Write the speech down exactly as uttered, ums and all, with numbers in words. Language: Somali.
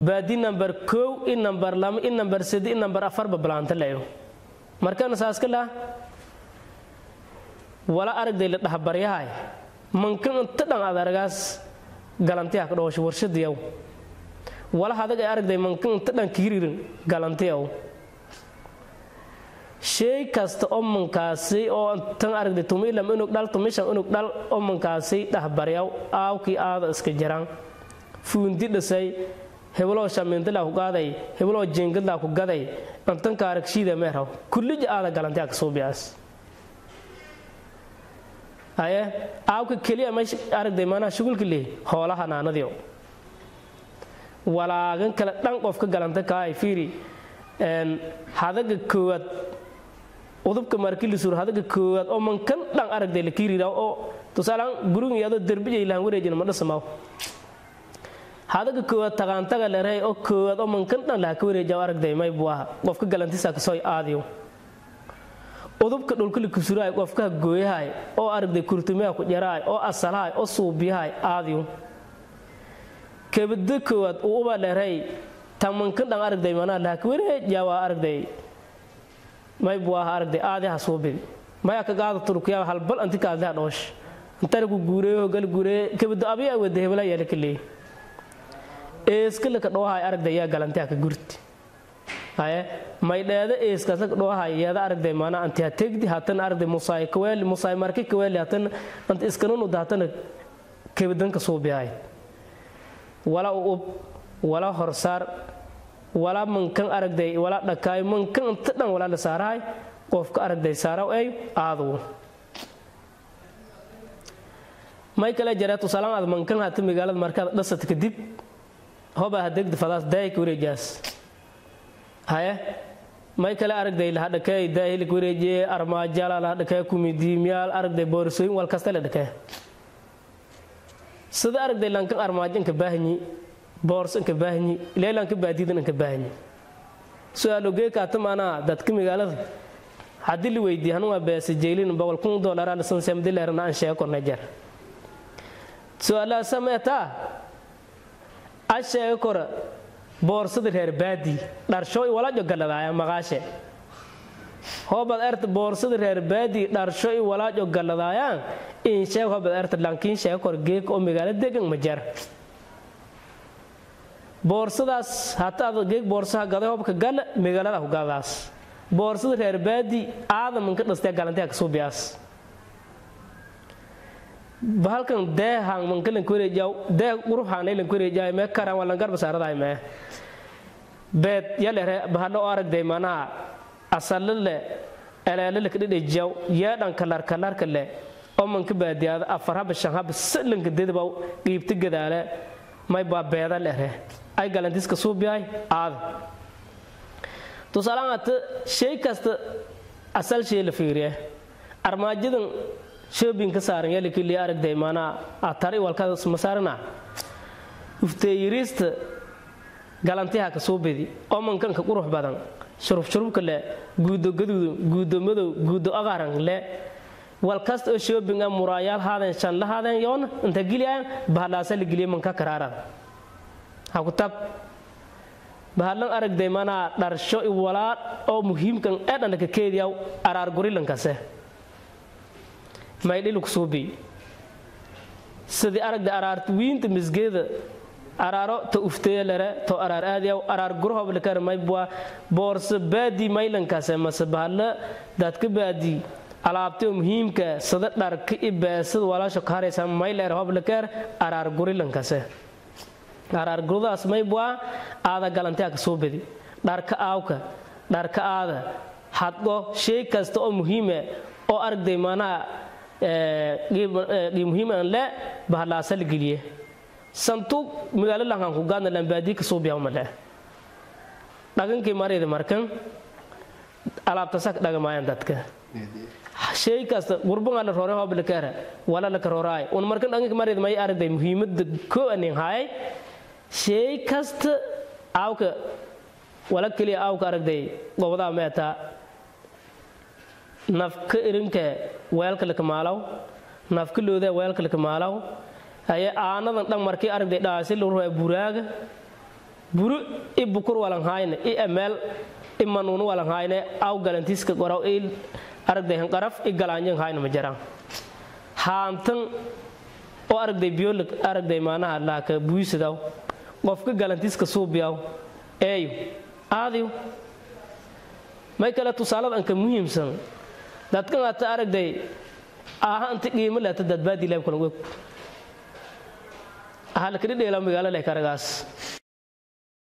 baadi number kow in number lama in number sadi in number afar bablaanta leeyo markaan saaska la wala aragday la dhaxbaryahay mankan inta dhan adaragaas galantiya ka dhawasho warshadiyow wala hadaga aragday mankan inta dhan kiiririn galantiyow shay kasta oo mankaasi oo tan aragday tumiilam inuu dhal tumishan inuu dhal oo mankaasi dhaxbaryaw aawkii aada iska jiraan fuundi dhisay heblo shameendala ku qaaday heblo jeengada ku gaday antan ka aragshiida meeraw kulli aada galantiya ka soo biyaas aye aawka kaliya ma aragday mana shugulka leh hoolaha naanadiyo walaagan kala dhan qof ka galanta ka ay fiiri een hadaga koowad udubka markii la suur hadaga koowad oo man kan dhan aragday la kiiriyo oo tusaalan guriga iyadoo darbiga ilaahan wareejin ma dhismaaw hadaga koowad taqaantaga leeray oo koowad oo man kan dhan la ka wareejiyo aragday may buuha qof ka galantisa ka soo aadiyo udubka dhulka la kusuray qofka gooyahay oo aragday kurtumiya ku jaraay oo asalahay oo suubiyahay aadiyo kabada koowad uu uba leeray taman kan dhan aragday mana la ka wareejiyo waa aragday may buuha aragday aadi ha suubi may ka gaado turkiya hal bal anti ka daa dhoosh inta ku guureeyo gal guuree kabada abiya wada hebla yeelay kale eeskala ka dhoohay aragday yaa galantiya ka gurti haye may dheeda eeska ka dhoohay yaa aragday maana anti ha tegdi hatan aragday musaay kaweel musaay markii kaweel hatan ant iskanunu daatan kabadan ka soo biyay wala uu wala horsar wala mankan aragday wala dhakaay mankan inta dhan wala la saaray qofka aragday saaraw ay aadu may kala jaraatu salaam aad mankan hata magaalada markaad dhasat kadib hoba hadeeg difadaas daay ku wareejaas haye may kala aragday la dhakay daay ku wareejiyay armaajala la dhakay kumidiimyaal aragday boorsooyin wal kasta la dhakay sida aragday lankan armaajinka baahni boorsanka baahni leelanka baadiidanka baahni su'aalo geeka tamana dadka magaalada hadii la weydiiyo waa bees jeelin boqol kun dollar aan san samdileerna aan sheeko najar su'aala sameeta ashee kor boorsada reer baadi dharshoy wala jogaladaaya maqaashe hobad ert boorsada reer baadi dharshoy wala jogaladaaya in sheeg hobad ert lankiin sheeg kor geek oo magaalada degan ma jar boorsadaas hataa geek boorsaha gaday hobka gal magaalada ku gaadaas boorsada reer baadi aadam ka dhastay galantiya ka soo biyaas bahalkan deehan man kala koreejaw deeh quruxaan ay la koreejay ma karaan wala garba saaraday ma beed yale bahalo aragday mana asalalle alaale ka dhidhijaw yeedan kalar kalar kale oo man ka baadiyada afar hab shan hab salanka deedba qiibta gadaale may ba beeda leeyahay ay galantis ka soo biyay aad to salaamata shay kasta asal shay la fiiriye armaajadan shopping ka saaran yali kili aragday mana atari walka masarna ufteeyirista galantiha ka soo bidi oo man kan ka qurux badan shuruf shuruf kale guudo gaduudo guudo madow guudo agaran le walkast oo shopping am muraayal haadan shan la haadan yoon inta giliyan bahalaasal giliyan man ka karaaran ha ku tab bahalan aragday mana dharsho i walaad oo muhiimkan eedan ka keediyaw araar gurilan kase may dhilu kusuubi sidii aragda araarta wiinta misgeeda araaro ta ufteelere to araar aadiyaw araar gurhob la kar may bua boorsa baadi maylankaas ma sabahla dadka baadi alaabta muhiimka sida dharka ibaasad walaasho kaaraysa may leer hob la kar araar gurilankaas araar gurudaas may bua aada galantiya ka soo bidi dharka aawka dharka aada haddo shay kasta oo muhiim ah oo aragday maana ee muhiim aan la bahla sal giliye santu magaalada lahan ku gaadna lambaadi ka soo biyaa male dhagankii mareeda markan alaabta sak dhagamaayaan dadka shay kasta gurban la roore hob la kara wala la karoray un markan dhagankii mareeda may aragday muhiimada ko anin hay shay kasta aawka wala kaliya aawka aragday gobada meeta nafka irinka weelka la kamaalaw nafka looda weelka la kamaalaw ay aanadan dhan markii aragday dhaasay loo ruuy buraaga buru i bukur walan hayne i emel i manunu walan hayne aw galantiska qoraw il aragday han qaraf i galaanjin hayne ma jiraan haantan oo aragday biyolig aragday maanaha la ka buusidaw qofka galantiska suubiyaw eeyo aadiyo may kala tusaalad anka muhiimsan dadka aad aragday aha inta qiimo la dad baadi leeb kala weeg aha la kala dheela magaalada le karagaas